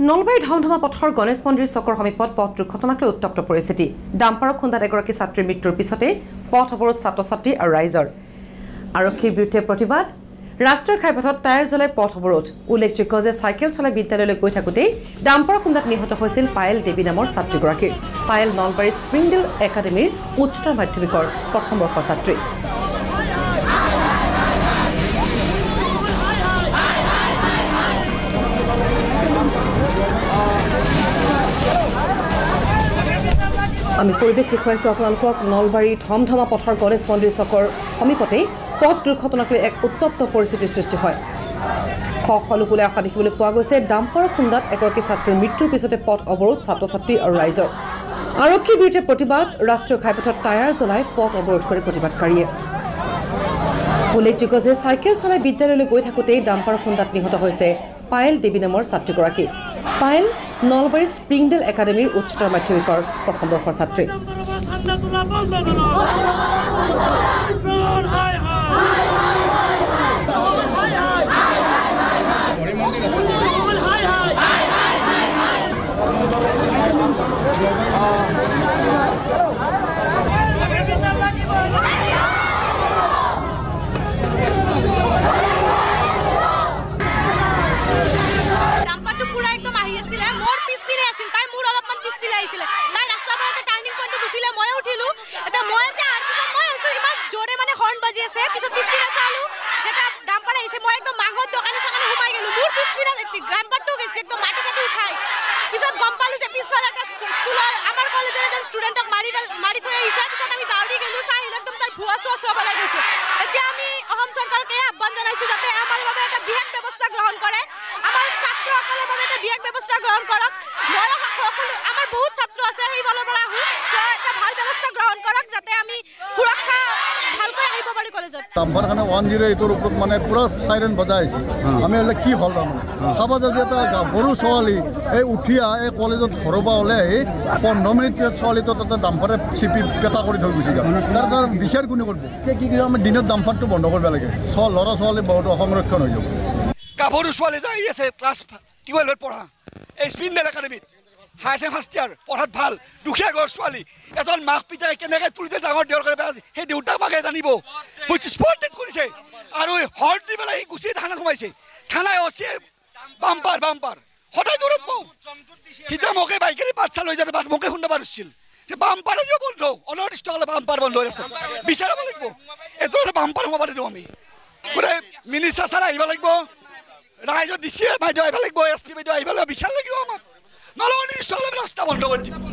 নলবাৰী ধামধমা পথৰ গণেশ মন্দিৰ চকৰ সমীপত পথ দুৰ্ঘটনাক লৈ উত্তপ্ত পৰিস্থিতি। ডাম্পাৰৰ খুন্দাত এগৰাকী ছাত্ৰীৰ মৃত্যুৰ পিছতে পথ অৱৰোধ ছাত্ৰ-ছাত্ৰী আৰু ৰাইজৰ। আৰক্ষীৰ বিৰুদ্ধে প্ৰতিবাদ। ৰাষ্ট্ৰীয় ঘাইপথত টায়াৰ জ্বলাই পথ অৱৰোধ। উল্লেখযোগ্য যে চাইকেল চলাই বিদ্যালয়লৈ গৈ থাকোঁতেই ডাম্পাৰৰ খুন্দাত নিহত হৈছিল পায়েল দেৱী নামৰ ছাত্ৰীগৰাকীৰ। পায়েল নলবাৰীৰ স্প্ৰিংডেল একাডেমীৰ উচ্চতৰ মাধ্যমিকৰ প্ৰথম বৰ্ষৰ ছাত্ৰী। আমি পৰিৱেশ দেখুৱাইছোঁ আপোনালোকক। নলবাৰী ধমধমা পথৰ গণেশ মন্দিৰ চকৰ সমীপতেই পথ দুৰ্ঘটনাক লৈ এক উত্তপ্ত পৰিস্থিতিৰ সৃষ্টি হয়। লোকলৈ অহা দেখিবলৈ পোৱা গৈছে। ডাম্পাৰৰ খুন্দাত এগৰাকী ছাত্ৰীৰ মৃত্যুৰ পিছতে পথ অৱৰোধ ছাত্ৰ-ছাত্ৰী আৰু ৰাইজৰ। আৰক্ষীৰ বিৰুদ্ধে প্ৰতিবাদ। ৰাষ্ট্ৰীয় ঘাইপথত টায়াৰ জ্বলাই পথ অৱৰোধ কৰি প্ৰতিবাদকাৰীয়ে। উল্লেখযোগ্য যে চাইকেল চলাই বিদ্যালয়লৈ গৈ থাকোঁতেই ডাম্পাৰৰ খুন্দাত নিহত হৈছে পায়েল দেৱী নামৰ ছাত্ৰীগৰাকী। পায়েল নলবাৰীৰ স্প্ৰিংডেল একাডেমীৰ উচ্চতৰ মাধ্যমিকৰ প্ৰথম বৰ্ষৰ ছাত্ৰী। ডাম্পাৰ কাৰণে 108ৰ ওপৰত মানে পুৰা চাইৰেন বজাই আছে। আমি হ'লে কি হ'ল তাৰমানে চাব যদি এটা সৰু ছোৱালী এই উঠিয়া এই কলেজত ঘৰৰ পৰা ওলাই আহি 15 মিনিট ছোৱালীটো তাতে ডাম্পাৰে চিপি পেটা কৰি থৈ গুচি গ'ল। তাৰ বিচাৰ কোনে কৰিব? কি আমি দিনত ডাম্পাৰটো বন্ধ কৰিব লাগে। ল'ৰা ছোৱালী বহুত সংৰক্ষণ হৈ যাব। গাভৰু ছোৱালী যাই আছে ক্লাছ 12ত পঢ়া এই স্প্ৰিংডেল একাডেমীত হায়াৰ ছেকেণ্ডাৰী ফাৰ্ষ্ট ইয়াৰ পঢ়াত ভাল দুখীয়া ঘৰৰ ছোৱালী এজন মাক পিতাই কেনেকৈ তুলিতে ডাঙৰ দেউৰ কৰে সেই দেউতাক মাকে জানিব স্পট ডেট কৰিছে আৰু হৰ্ট দি পেলাই সি গুচি থানা সোমাইছে। থানাই অচিয়ে বাম্পাৰ সদায় দূৰত পাওঁ সিতা মোকে বাইকেৰে বাচ্চা লৈ যাতে মোকে শুনা পাৰিছিল বাম্পাৰ আজিও বন্ধ অনৱদিষ্ট হ'লে বাম্পাৰ বন্ধ হৈ আছে বিচাৰিব লাগিব। এইটো বাম্পাৰ সোমাব দিওঁ আমি গোটেই মিনিষ্টাৰ ছাৰ আহিব লাগিব ৰাইজৰ ডিচি বাইদেউ আহিব লাগিব এছ পি বাইদেউ আহিব লাগিব বিচাৰ লাগিব আমাক ৰাস্তা বন্ধ কৰি দিম।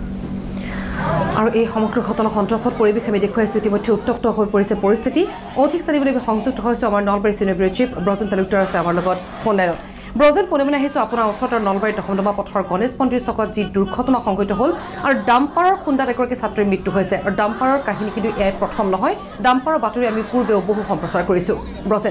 আৰু এই সমগ্ৰ ঘটনা সন্দৰ্ভত পৰিৱেশ আমি দেখুৱাইছোঁ। ইতিমধ্যে উত্তপ্ত হৈ পৰিছে পৰিস্থিতি। অধিক জানিবলৈ আমি সংযুক্ত হৈছোঁ আমাৰ Nalbari senior bureau chief Brajen Talukdar আছে আমাৰ লগত ফোন লাইনত। ব্ৰজেন পোনে আহিছোঁ আপোনাৰ ওচৰত আৰু নলবাৰীৰ ধমধমা পথৰ গণেশ মন্দিৰ চকত যি দুৰ্ঘটনা সংঘটিত হ'ল আৰু ডাম্পাৰৰ খুন্দাত এগৰাকী ছাত্ৰীৰ মৃত্যু হৈছে আৰু ডাম্পাৰৰ কাহিনী কিন্তু এয়াই প্ৰথম নহয়। ডাম্পাৰৰ বাতৰি আমি পূৰ্বেও বহু সম্প্ৰচাৰ কৰিছোঁ। ব্ৰজেন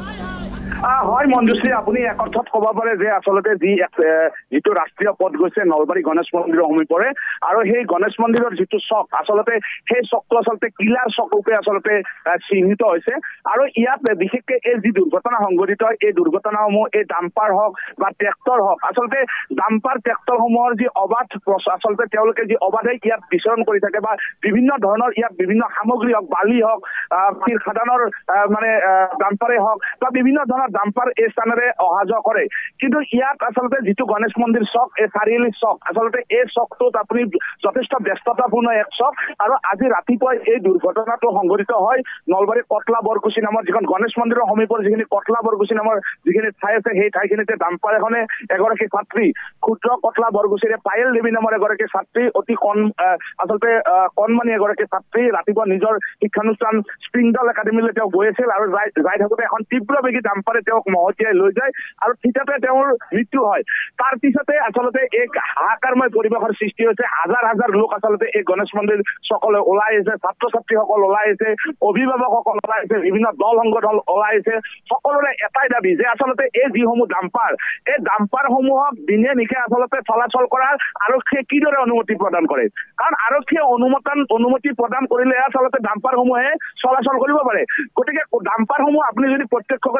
হয় মঞ্জুশ্ৰী, আপুনি এক অৰ্থত ক'ব পাৰে যে আচলতে যিটো ৰাষ্ট্ৰীয় পথ গৈছে নলবাৰী গণেশ মন্দিৰৰ সমীপৰে আৰু সেই গণেশ মন্দিৰৰ যিটো চক আচলতে সেই চকটো আচলতে কিলাৰ চক ৰূপে আচলতে চিহ্নিত হৈছে আৰু ইয়াত বিশেষকৈ এই যি দুৰ্ঘটনা সংঘটিত হয় এই দুৰ্ঘটনাসমূহ এই ডাম্পাৰ হওক বা ট্ৰেক্টৰ হওক আচলতে ডাম্পাৰ ট্ৰেক্টৰসমূহৰ যি অবাধ আচলতে তেওঁলোকে যি অবাধে ইয়াত বিচৰণ কৰি থাকে বা বিভিন্ন ধৰণৰ ইয়াত বিভিন্ন সামগ্ৰী হওক বালি হওক খাদানৰ মানে ডাম্পাৰে হওক বা বিভিন্ন ধৰণৰ ডাম্পাৰ এই স্থানেৰে অহা যোৱা কৰে। কিন্তু ইয়াত আচলতে যিটো গণেশ মন্দিৰ চক এই চাৰিআলি চক আচলতে এই চকটোত আপুনি যথেষ্ট ব্যস্ততাপূৰ্ণ এক চক আৰু আজি ৰাতিপুৱাই এই দুৰ্ঘটনাটো সংঘটিত হয় নলবাৰী কটলা বৰকুচি নামৰ যিখন গণেশ মন্দিৰৰ সমীপৰ যিখিনি কটলা বৰকুচি নামৰ যিখিনি ঠাই আছে সেই ঠাইখিনিতে ডাম্পাৰ এখনে এগৰাকী ছাত্ৰী ক্ষুদ্ৰ কটলা বৰকুচিৰে পায়েল দেৱী নামৰ এগৰাকী ছাত্ৰী অতি আচলতে কণমানি এগৰাকী ছাত্ৰী ৰাতিপুৱা নিজৰ শিক্ষানুষ্ঠান স্প্ৰিংডেল একাডেমীলৈ তেওঁ গৈ আছিল আৰু যাই থাকোঁতে এখন তীব্ৰবেগী ডাম্পাৰে তেওঁক মহতিয়াই লৈ যায় আৰু ঠিকতে তেওঁৰ মৃত্যু হয়। তাৰ পিছতে আচলতে এক হাহাকাৰময় পৰিৱেশৰ সৃষ্টি হৈছে। হাজাৰ হাজাৰ লোক আচলতে এই গণেশ মন্দিৰ চকলৈ ওলাই আহিছে, ছাত্ৰ ছাত্ৰীসকল ওলাই আহিছে, অভিভাৱকসকল ওলাই আহিছে, বিভিন্ন দল সংগঠন ওলাই আহিছে। সকলোৰে এটাই দাবী যে আচলতে এই যিসমূহ ডাম্পাৰ এই ডাম্পাৰসমূহক দিনে নিশে আচলতে চলাচল কৰাৰ আৰক্ষীয়ে কিদৰে অনুমতি প্ৰদান কৰে? কাৰণ আৰক্ষীয়ে অনুমতি প্ৰদান কৰিলে আচলতে ডাম্পাৰসমূহে চলাচল কৰিব পাৰে। গতিকে ডাম্পাৰসমূহ আপুনি যদি প্ৰত্যক্ষ কৰে ডাম্পাৰ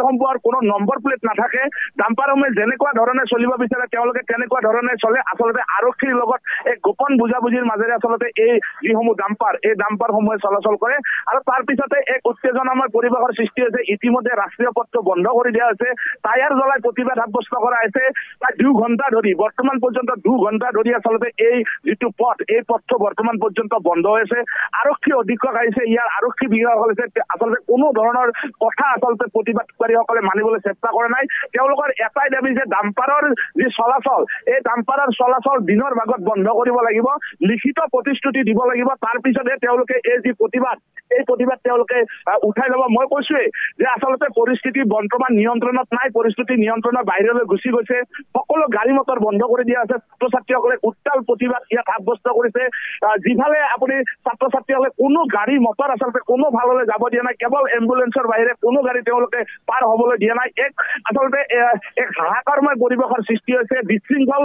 ডাম্পাৰসমূহৰ কোনো নম্বৰ প্লেট নাথাকে ডাম্পাৰসমূহে যেনেকুৱা ধৰণে চলিব বিচাৰে তেওঁলোকে তেনেকুৱা ধৰণে চলে আচলতে আৰক্ষীৰ লগত এক গোপন বুজাবুজিৰ মাজেৰে আচলতে এই যিসমূহ ডাম্পাৰ এই ডাম্পাৰসমূহে চলাচল কৰে আৰু তাৰ পিছতে এক উত্তেজনাময় পৰিৱেশৰ সৃষ্টি হৈছে ইতিমধ্যে ৰাষ্ট্ৰীয় পথটো বন্ধ কৰি দিয়া হৈছে টায়াৰ জ্বলাই প্ৰতিবাদ সাব্যস্ত কৰা হৈছে প্ৰায় 2 ঘণ্টা ধৰি বৰ্তমান পৰ্যন্ত 2 ঘণ্টা ধৰি আচলতে এই যিটো পথ এই পথটো বৰ্তমান পৰ্যন্ত বন্ধ হৈছে আৰক্ষী অধীক্ষক আহিছে ইয়াৰ আৰক্ষী বিষয়াসকলে আচলতে কোনো ধৰণৰ কথা আচলতে প্ৰতিবাদকাৰীসকলে মানিবলৈ চেষ্টা কৰা নাই তেওঁলোকৰ এটাই দাবী যে ডাম্পাৰৰ যি চলাচল এই ডাম্পাৰৰ চলাচল দিনৰ ভাগত বন্ধ কৰিব লাগিব লিখিত প্ৰতিশ্ৰুতি দিব লাগিব তাৰ পিছতে তেওঁলোকে এই যি প্ৰতিবাদ এই প্ৰতিবাদ তেওঁলোকে উঠাই ল'ব মই কৈছোৱে যে আচলতে পৰিস্থিতি বৰ্তমান নিয়ন্ত্ৰণত নাই পৰিস্থিতি নিয়ন্ত্ৰণৰ বাহিৰলৈ গুচি গৈছে সকলো গাড়ী মটৰ বন্ধ কৰি দিয়া আছে ছাত্ৰ ছাত্ৰীসকলে উত্তাল প্ৰতিবাদ ইয়াত সাব্যস্ত কৰিছে যিফালে আপুনি ছাত্ৰ ছাত্ৰীসকলে কোনো গাড়ী মটৰ আচলতে কোনো ভাললৈ যাব দিয়া নাই কেৱল এম্বুলেন্সৰ বাহিৰে কোনো গাড়ী তেওঁলোকে পাৰ হ'বলৈ দিয়া নাই এক আচলতে এক হাহাকাৰময় পৰিৱেশৰ সৃষ্টি হৈছে বিশৃংখল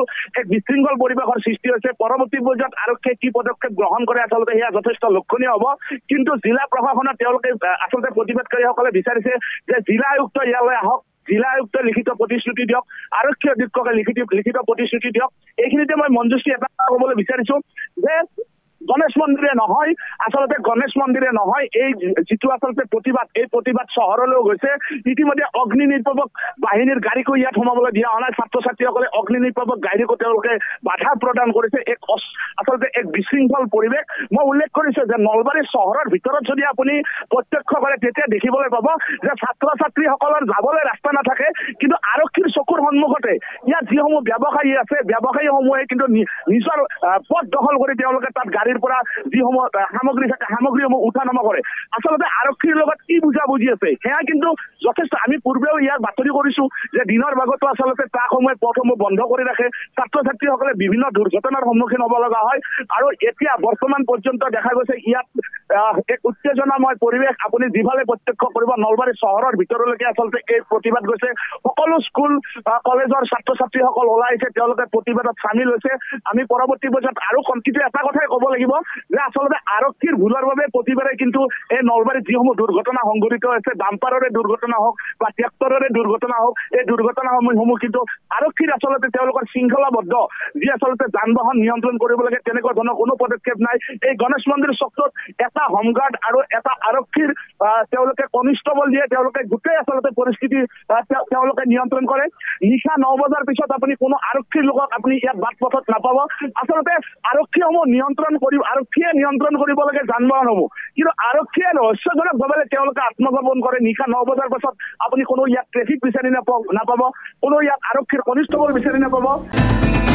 পৰিৱেশৰ সৃষ্টি হৈছে পৰৱৰ্তী পৰ্যায়ত আৰক্ষীয়ে কি পদক্ষেপ গ্ৰহণ কৰে আচলতে সেয়া যথেষ্ট লক্ষণীয় হ'ব কিন্তু জিলা প্ৰশাসনত তেওঁলোকে আচলতে প্ৰতিবাদকাৰীসকলে বিচাৰিছে যে জিলা আয়ুক্ত ইয়ালৈ আহক জিলা আয়ুক্ত লিখিত প্ৰতিশ্ৰুতি দিয়ক আৰক্ষী অধীক্ষকে লিখিত প্ৰতিশ্ৰুতি দিয়ক এইখিনিতে মই মঞ্জুশ্ৰী এটা ক'বলৈ বিচাৰিছো যে গণেশ মন্দিৰে নহয় আচলতে গণেশ মন্দিৰে নহয় এই যিটো আচলতে প্ৰতিবাদ চহৰলৈ গৈছে ইতিমধ্যে অগ্নি নিৰ্বাপক বাহিনীৰ গাড়ীকো ইয়াত সোমাবলৈ দিয়া হোৱা নাই ছাত্ৰ ছাত্ৰীসকলে অগ্নি নিৰ্বাপক গাড়ীকো তেওঁলোকে বাধা প্ৰদান কৰিছে আচলতে এক বিশৃংখল পৰিৱেশ মই উল্লেখ কৰিছো যে নলবাৰী চহৰৰ ভিতৰত যদি আপুনি প্ৰত্যক্ষ কৰে তেতিয়া দেখিবলৈ পাব যে ছাত্ৰ ছাত্ৰীসকলৰ যাবলৈ ৰাস্তা নাথাকে কিন্তু আৰক্ষীৰ চকুৰ সন্মুখতে ইয়াত যিসমূহ ব্যৱসায়ী আছে ব্যৱসায়ীসমূহে কিন্তু নিজৰ পথ দখল কৰি তেওঁলোকে তাত গাড়ীৰ পৰা যিসমূহ সামগ্ৰী থাকে সামগ্ৰীসমূহ উঠা নমা কৰে আচলতে আৰক্ষীৰ লগত কি বুজাবুজি আছে সেয়া কিন্তু যথেষ্ট আমি পূৰ্বেও ইয়াৰ বাতৰি কৰিছো যে দিনৰ ভাগতো আচলতে ট্ৰাকসমূহে পথসমূহ বন্ধ কৰি ৰাখে ছাত্ৰ ছাত্ৰীসকলে বিভিন্ন দুৰ্ঘটনাৰ সন্মুখীন হ'ব লগা হয় আৰু এতিয়া বৰ্তমান পৰ্যন্ত দেখা গৈছে ইয়াত এক উত্তেজনাময় পৰিৱেশ আপুনি যিফালে প্ৰত্যক্ষ কৰিব নলবাৰী চহৰৰ ভিতৰলৈকে আচলতে এই প্ৰতিবাদ গৈছে সকলো স্কুল কলেজৰ ছাত্ৰ ছাত্ৰীসকল ওলাইছে তেওঁলোকে প্ৰতিবাদত চামিল হৈছে আমি পৰৱৰ্তী পৰ্যায়ত আৰু কিন্তু এটা কথাই ক'ব লাগিব যে আচলতে আৰক্ষীৰ ভুলৰ বাবে প্ৰতিবাৰে কিন্তু এই নলবাৰীত যিসমূহ দুৰ্ঘটনা সংঘটিত হৈছে ডাম্পাৰৰে দুৰ্ঘটনা হওক বা ট্ৰেক্টৰৰে দুৰ্ঘটনা হওক এই দুৰ্ঘটনাসমূহ কিন্তু আৰক্ষীৰ আচলতে তেওঁলোকৰ শৃংখলাবদ্ধ যি আচলতে যান বাহন নিয়ন্ত্ৰণ কৰিব লাগে তেনেকুৱা ধৰণৰ কোনো পদক্ষেপ নাই এই গণেশ মন্দিৰ চক্ৰত এটা হোমগাৰ্ড আৰু এটা আৰক্ষীৰ তেওঁলোকে কনিষ্টবল দিয়ে তেওঁলোকে গোটেই আচলতে পৰিস্থিতি তেওঁলোকে নিয়ন্ত্ৰণ কৰে নিশা 9 বজাৰ পিছত আপুনি কোনো আৰক্ষীৰ লোকক আপুনি ইয়াত বাট পথত নাপাব আচলতে আৰক্ষীসমূহ আৰক্ষীয়ে নিয়ন্ত্ৰণ কৰিব লাগে যান বাহনসমূহ কিন্তু আৰক্ষীয়ে ৰহস্যজনকভাৱে তেওঁলোকে আত্মগোপন কৰে নিশা 9 বজাৰ পাছত আপুনি কোনো ইয়াত ট্ৰেফিক বিচাৰি নাপাব কোনো ইয়াত আৰক্ষীৰ কনিষ্টবল বিচাৰি নাপাব